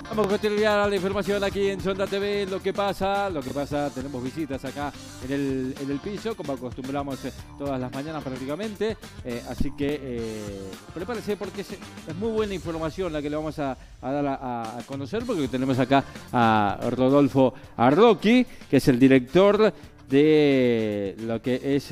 Vamos a continuar la información aquí en Sonda TV. Lo que pasa, tenemos visitas acá en el piso, como acostumbramos todas las mañanas prácticamente. Así que prepárese porque es muy buena información la que le vamos a dar a conocer, porque tenemos acá a Rodolfo Arroqui, que es el director de lo que es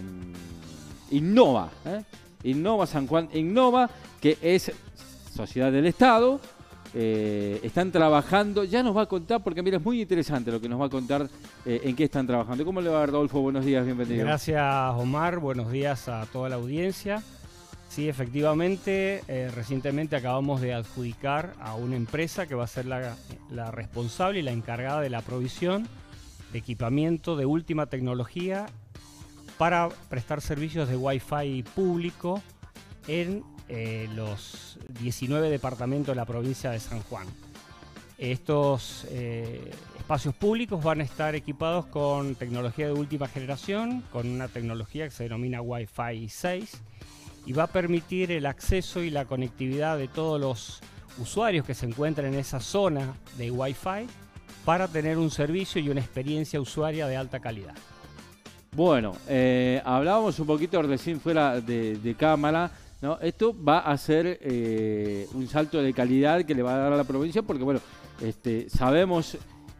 Innova, Innova San Juan Innova, que es sociedad del Estado. Están trabajando, ya nos va a contar, porque mira, es muy interesante lo que nos va a contar en qué están trabajando. ¿Cómo le va, Rodolfo? Buenos días, bienvenido. Gracias, Omar, buenos días a toda la audiencia. Sí, efectivamente, recientemente acabamos de adjudicar a una empresa que va a ser la responsable y la encargada de la provisión de equipamiento de última tecnología para prestar servicios de Wi-Fi público en los 19 departamentos de la provincia de San Juan. Estos espacios públicos van a estar equipados con tecnología de última generación, con una tecnología que se denomina Wi-Fi 6, y va a permitir el acceso y la conectividad de todos los usuarios que se encuentran en esa zona de Wi-Fi para tener un servicio y una experiencia usuaria de alta calidad. Bueno, hablábamos un poquito recién fuera de cámara, ¿no? Esto va a ser un salto de calidad que le va a dar a la provincia, porque bueno, sabemos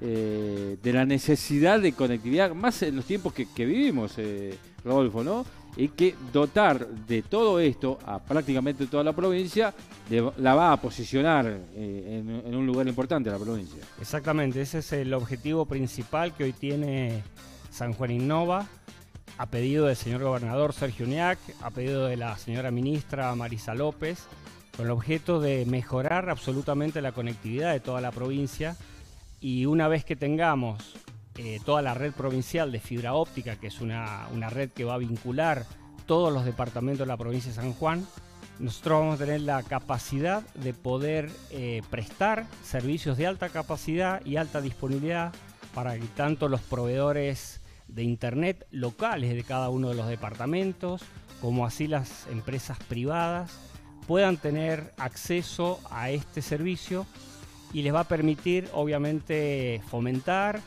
de la necesidad de conectividad, más en los tiempos que vivimos, Rodolfo, ¿no? Y que dotar de todo esto a prácticamente toda la provincia la va a posicionar en un lugar importante la provincia. Exactamente, ese es el objetivo principal que hoy tiene San Juan Innova, a pedido del señor gobernador Sergio Uñac, a pedido de la señora ministra Marisa López, con el objeto de mejorar absolutamente la conectividad de toda la provincia. Y una vez que tengamos toda la red provincial de fibra óptica, que es una red que va a vincular todos los departamentos de la provincia de San Juan, nosotros vamos a tener la capacidad de poder prestar servicios de alta capacidad y alta disponibilidad para que tanto los proveedores de internet locales de cada uno de los departamentos, como así las empresas privadas, puedan tener acceso a este servicio, y les va a permitir obviamente fomentar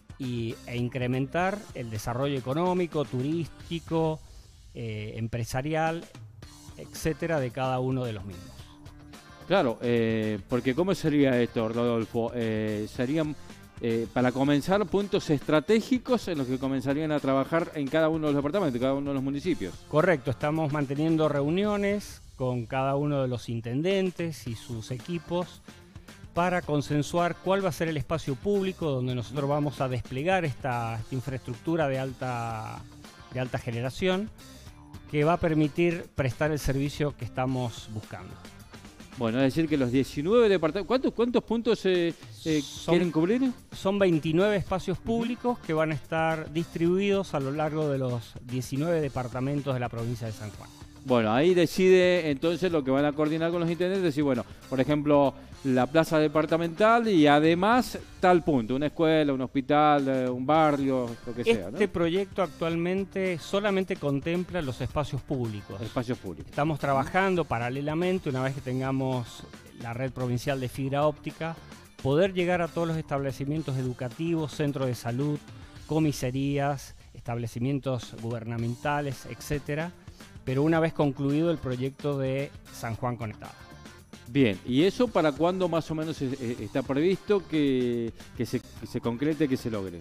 e incrementar el desarrollo económico, turístico, empresarial, etcétera, de cada uno de los mismos. Claro, porque ¿cómo sería esto, Rodolfo? Serían para comenzar puntos estratégicos en los que comenzarían a trabajar en cada uno de los departamentos, en cada uno de los municipios. Correcto, estamos manteniendo reuniones con cada uno de los intendentes y sus equipos para consensuar cuál va a ser el espacio público donde nosotros vamos a desplegar esta infraestructura de alta generación, que va a permitir prestar el servicio que estamos buscando. Bueno, es decir que los 19 departamentos, ¿cuántos puntos quieren cubrir? Son 29 espacios públicos que van a estar distribuidos a lo largo de los 19 departamentos de la provincia de San Juan. Bueno, ahí decide entonces lo que van a coordinar con los intendentes, decir, bueno, por ejemplo, la plaza departamental y además tal punto, una escuela, un hospital, un barrio, lo que sea, ¿no? Este proyecto actualmente solamente contempla los espacios públicos. Espacios públicos. Estamos trabajando paralelamente, una vez que tengamos la red provincial de fibra óptica, poder llegar a todos los establecimientos educativos, centros de salud, comisarías, establecimientos gubernamentales, etcétera, pero una vez concluido el proyecto de San Juan Conectado. Bien, ¿y eso para cuándo más o menos está previsto que se concrete, que se logre?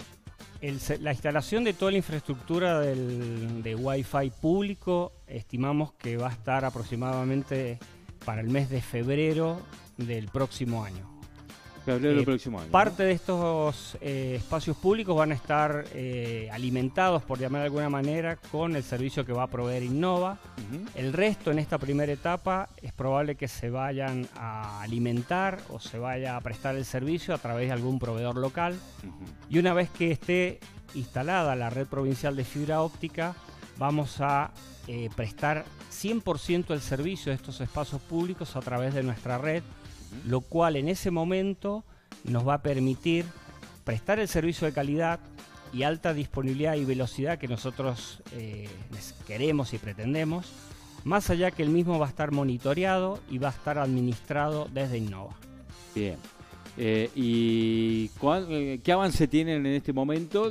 La instalación de toda la infraestructura de Wi-Fi público estimamos que va a estar aproximadamente para el mes de febrero del próximo año. Febrero del próximo año. Parte de estos espacios públicos van a estar alimentados, por llamar de alguna manera, con el servicio que va a proveer Innova. El resto, en esta primera etapa, es probable que se vayan a alimentar o se vaya a prestar el servicio a través de algún proveedor local. Y una vez que esté instalada la red provincial de fibra óptica, vamos a prestar 100% el servicio de estos espacios públicos a través de nuestra red, lo cual en ese momento nos va a permitir prestar el servicio de calidad y alta disponibilidad y velocidad que nosotros queremos y pretendemos, más allá que el mismo va a estar monitoreado y va a estar administrado desde Innova. Bien. ¿Y qué avance tienen en este momento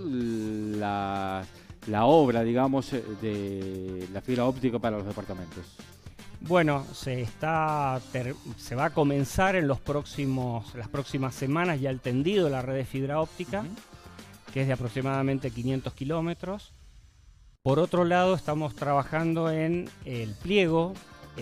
la obra, digamos, de la fibra óptica para los departamentos? Bueno, se va a comenzar en las próximas semanas ya el tendido de la red de fibra óptica, que es de aproximadamente 500 kilómetros. Por otro lado, estamos trabajando en el pliego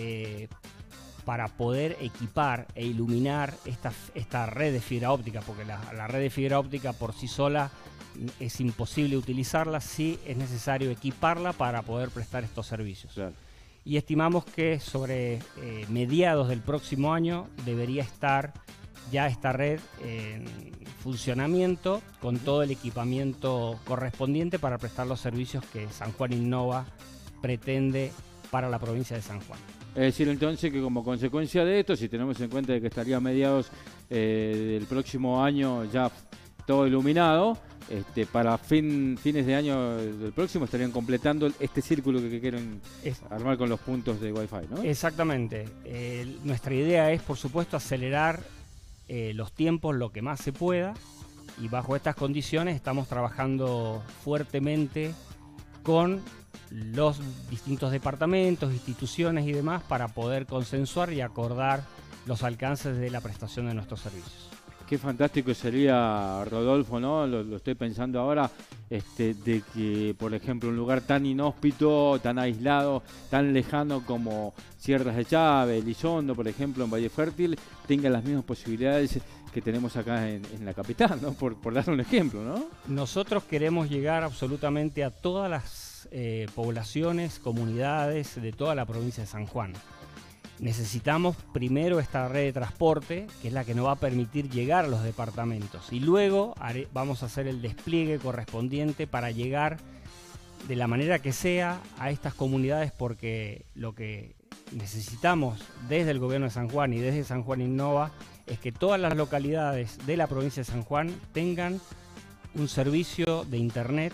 para poder equipar e iluminar esta red de fibra óptica, porque la red de fibra óptica por sí sola es imposible utilizarla, sí es necesario equiparla para poder prestar estos servicios. Claro. Y estimamos que sobre mediados del próximo año debería estar ya esta red en funcionamiento con todo el equipamiento correspondiente para prestar los servicios que San Juan Innova pretende para la provincia de San Juan. Es decir, entonces, que como consecuencia de esto, si tenemos en cuenta de que estaría a mediados del próximo año ya todo iluminado, para fines de año del próximo estarían completando este círculo que quieren armar con los puntos de Wi-Fi, ¿no? Exactamente. Nuestra idea es, por supuesto, acelerar los tiempos lo que más se pueda, y bajo estas condiciones estamos trabajando fuertemente con los distintos departamentos, instituciones y demás para poder consensuar y acordar los alcances de la prestación de nuestros servicios. Qué fantástico sería, Rodolfo, ¿no? Lo estoy pensando ahora, de que, por ejemplo, un lugar tan inhóspito, tan aislado, tan lejano como Sierras de Chávez, Elizondo, por ejemplo, en Valle Fértil, tenga las mismas posibilidades que tenemos acá en la capital, ¿no? Por dar un ejemplo, ¿no? Nosotros queremos llegar absolutamente a todas las poblaciones, comunidades de toda la provincia de San Juan. Necesitamos primero esta red de transporte, que es la que nos va a permitir llegar a los departamentos, y luego vamos a hacer el despliegue correspondiente para llegar de la manera que sea a estas comunidades, porque lo que necesitamos desde el gobierno de San Juan y desde San Juan Innova es que todas las localidades de la provincia de San Juan tengan un servicio de internet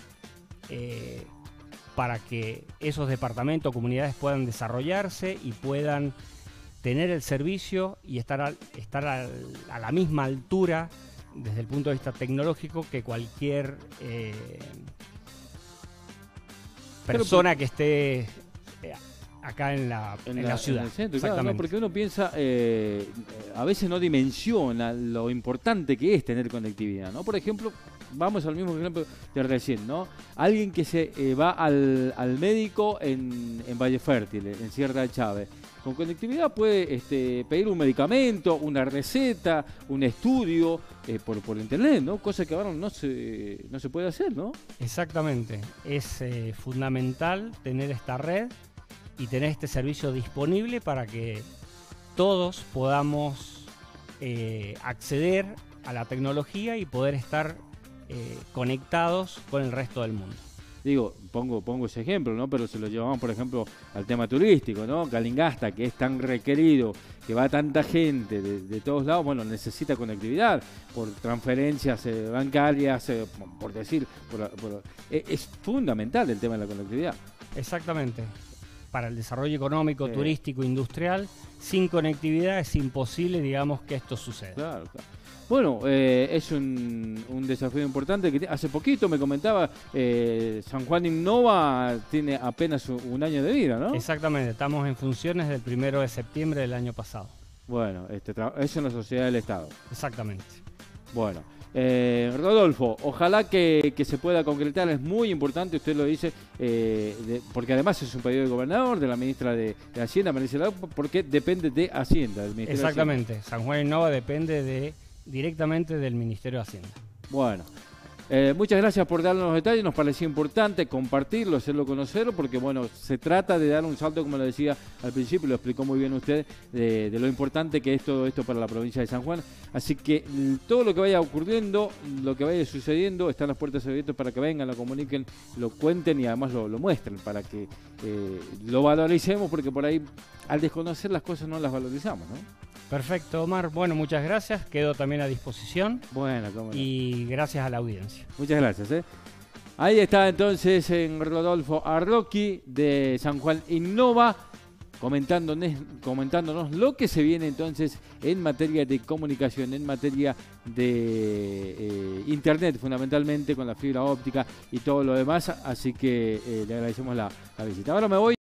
para que esos departamentos, comunidades puedan desarrollarse y puedan tener el servicio y estar a la misma altura desde el punto de vista tecnológico que cualquier persona que esté acá en la ciudad. En el centro, claro, ¿no? Porque uno piensa, a veces no dimensiona lo importante que es tener conectividad, ¿no? Por ejemplo, vamos al mismo ejemplo de recién, ¿no? Alguien que se va al médico en Valle Fértil, en Sierra de Chávez. Con conectividad puede pedir un medicamento, una receta, un estudio por internet, ¿no? Cosa que ahora no se puede hacer, ¿no? Exactamente. Es fundamental tener esta red y tener este servicio disponible para que todos podamos acceder a la tecnología y poder estar conectados con el resto del mundo. Digo, pongo ese ejemplo, ¿no? Pero se lo llevamos, por ejemplo, al tema turístico, ¿no? Calingasta, que es tan requerido, que va tanta gente de todos lados, bueno, necesita conectividad por transferencias bancarias, por decir, es fundamental el tema de la conectividad. Exactamente. Para el desarrollo económico, turístico, industrial, sin conectividad es imposible, digamos, que esto suceda. Claro, claro. Bueno, es un desafío importante que hace poquito me comentaba, San Juan Innova tiene apenas un año de vida, ¿no? Exactamente, estamos en funciones del 1 de septiembre del año pasado. Bueno, es una sociedad del Estado. Exactamente. Bueno, Rodolfo, ojalá que se pueda concretar, es muy importante, usted lo dice, porque además es un pedido del gobernador, de la ministra de Hacienda, Marisa López, porque depende de Hacienda, del Ministerio Exactamente, de Hacienda. San Juan Innova depende directamente del Ministerio de Hacienda. Bueno, muchas gracias por darnos los detalles, nos parecía importante compartirlo, hacerlo conocer, porque bueno, se trata de dar un salto, como lo decía al principio, lo explicó muy bien usted, de lo importante que es todo esto para la provincia de San Juan. Así que todo lo que vaya ocurriendo, lo que vaya sucediendo, están las puertas abiertas para que vengan, lo comuniquen, lo cuenten y además lo muestren, para que lo valoricemos, porque por ahí al desconocer las cosas no las valorizamos, ¿no? Perfecto, Omar. Bueno, muchas gracias. Quedo también a disposición. Bueno, cómo no. Y gracias a la audiencia. Muchas gracias. Ahí está entonces en Rodolfo Arloqui de San Juan Innova. comentándonos lo que se viene entonces en materia de comunicación, en materia de internet, fundamentalmente con la fibra óptica y todo lo demás. Así que le agradecemos la visita. Ahora me voy.